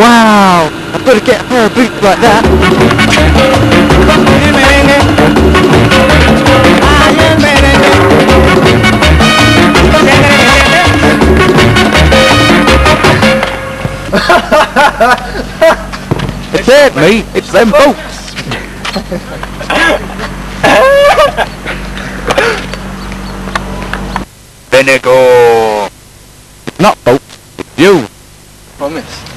Wow! I'm gonna get her a boot like that. It's it, mate. It's them boats. Vinegar. Not boats. It's you. Promise.